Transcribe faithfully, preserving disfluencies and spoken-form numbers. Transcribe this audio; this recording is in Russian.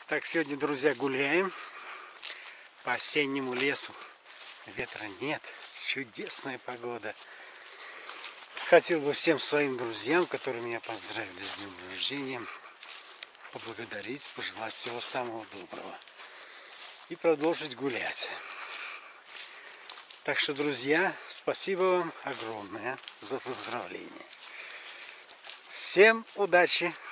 Так, сегодня, друзья, гуляем по осеннему лесу. Ветра нет, чудесная погода. Хотел бы всем своим друзьям, которые меня поздравили с днем рождения, поблагодарить, пожелать всего самого доброго и продолжить гулять. Так что, друзья, спасибо вам огромное за поздравления. Всем удачи!